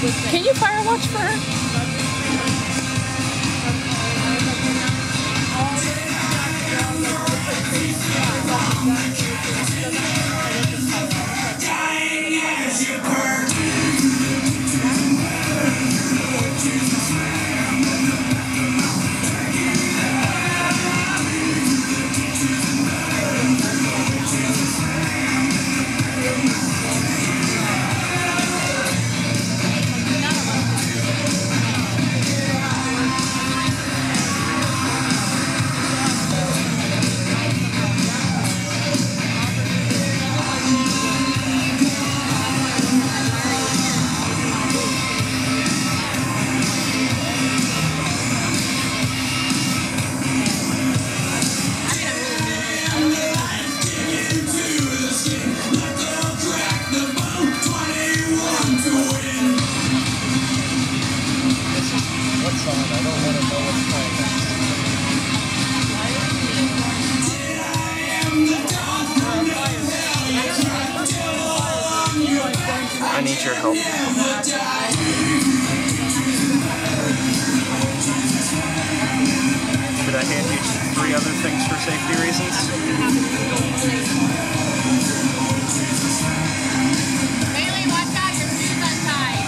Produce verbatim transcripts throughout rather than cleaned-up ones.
Can you fire watch for her? I need your help. Did I hand you three other things for safety reasons? Bailee, watch out, your shoe's untied.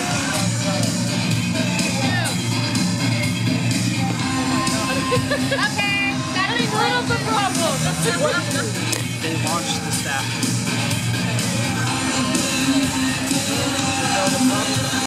Okay, that is one of the problems. They launched the staff.